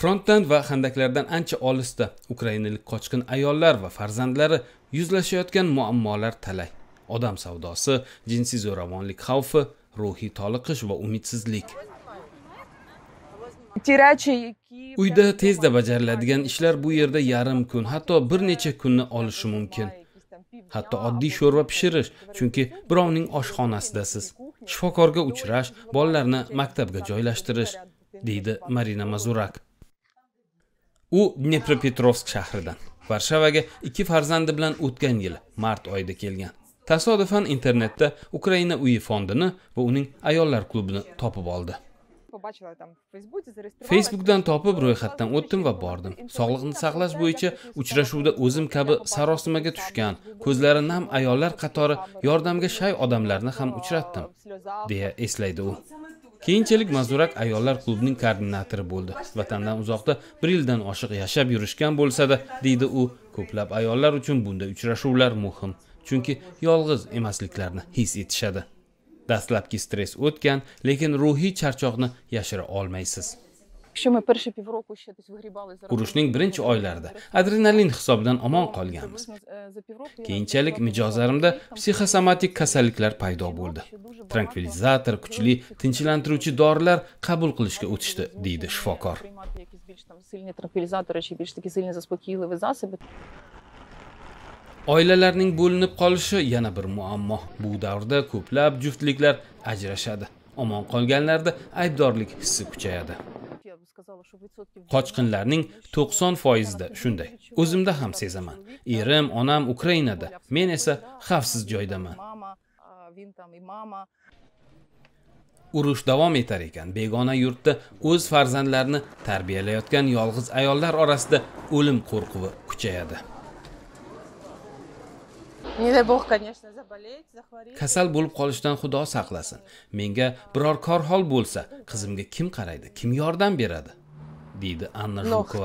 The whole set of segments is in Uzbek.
Frontdan va handaklardan ancha olisda ukrainalik qochqin ayollar va farzandlari yuzlashayotgan muammolar talay. Odam savdosi, jinsiy zo'ravonlik xavfi, ruhiy toliqish va umidsizlik. Uyda tezda bajariladigan ishlar bu yerda yarim kun, hatto bir necha kunni olishi mumkin. Hatto oddiy sho'rva pishirish, chunki birovning oshxonasidasiz. Shifokorga uchrash, bolalarni maktabga joylashtirish, deydi Marina Mazurak. U Dnepropetrovsk shahridan Varshavaga 2 farzandi bilan o'tgan yil mart oyida kelgan. Tasodifan internetda Ukraina uyi fondini va uning ayollar klubini topib oldi. Facebookdan topib ro'yxatdan o'tdim va bordim. Sog'liqni saqlash bo'yicha uchrashuvda o'zim kabi sarosimaga tushgan, ko'zlari nam ayollar qatori yordamga shay odamlarni ham uchratdim, deya eslaydi u. Keyinchalik Mazurak ayollar klubining koordinatori bo'ldi. Vatandan uzoqda 1 yildan oshiq yashab yurishgan bo'lsa-da, deydi u, ko'plab ayollar uchun bunday uchrashuvlar muhim, chunki yolg'iz emasliklarini his etishadi. Dastlabki stress o'tgan, lekin ruhiy charchoqni yashira olmaysiz. Urushning birinchi oylarida adrenalin hisobidan omon qolganmiz. Keyinchalik mijozlarimda psixosomatik kasalliklar paydo bo'ldi. Trankvilizator, kuchli tinchlantiruvchi dorilar qabul qilishga o'tishdi, deydi shifokor. Oilalarning bo'linib qolishi yana bir muammo. Bu davrda ko'plab juftliklar ajrashadi. Omon qolganlarda aybdorlik hissi kuchayadi. Qochqinlarning 90%da shunday. O'zimda ham sezaman. Erim, onam Ukrainada, men esa xavfsiz joydaman. Urush davom etar ekan, begona yurtda o'z farzandlarini tarbiyalayotgan yolg'iz ayollar orasida o'lim qo'rquvi kuchayadi. Kasal bo'lib qolishdan Xudo saqlasin. Menga biror korhol bo'lsa, qizimga kim qaraydi, kim yordam beradi, deydi Anna Zhukova.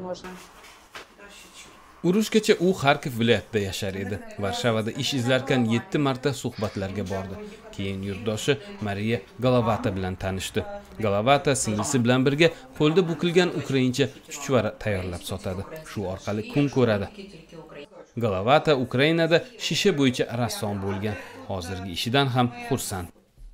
Urushgacha u Xarkov viloyatida yashar edi. Varshavada ish izlarkan 7 marta suhbatlarga bordi. Keyin yurtdoshi Mariya Golovata bilan tanishdi. Golovata singlisi bilan birga qo'lda bukilgan ukraincha chuchvara tayyorlab sotadi. Shu orqali kun ko'radi. Golovata Ukrainada shisha bo'yicha rassom bo'lgan. Hozirgi ishidan ham xursand.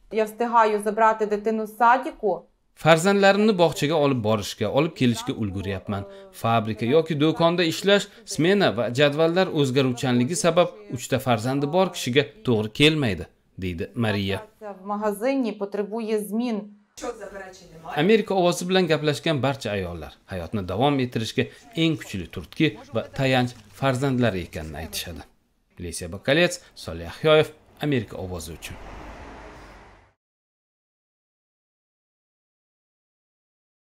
Farzandlarimni bog'chaga olib borishga, olib kelishga ulguryapman. Fabrika yoki do'konda ishlash, smena va jadvallar o'zgaruvchanligi sabab 3 ta farzandi bor kishiga to'g'ri kelmaydi, deydi Mariya. Amerika ovozi bilan gaplashgan barcha ayollar hayotni davom ettirishga eng kuchli turtki va tayanch farzandlari ekanini aytishadi. Lesiya Bakalets, Solih Ahyoyev, Amerika ovozi uchun.